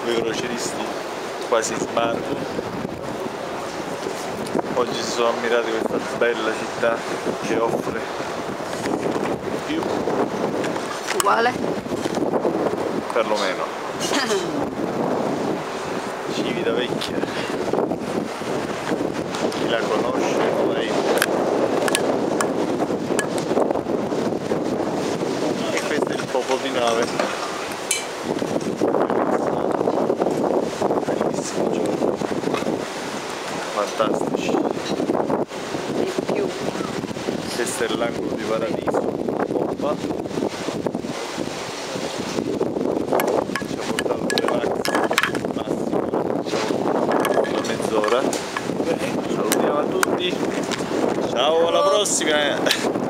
due croceristi quasi sbarco. Oggi si sono ammirati questa bella città che offre più, uguale? perlomeno. Civitavecchia, chi la conosce non la entra. E questo è il Popolo di Nave. Bellissimo giorno, fantastici. E più. Questo è l'angolo di Paradiso, bomba. Ci ha portato il relax massimo, diciamo, una mezz'ora. Salutiamo a tutti, ciao, alla prossima!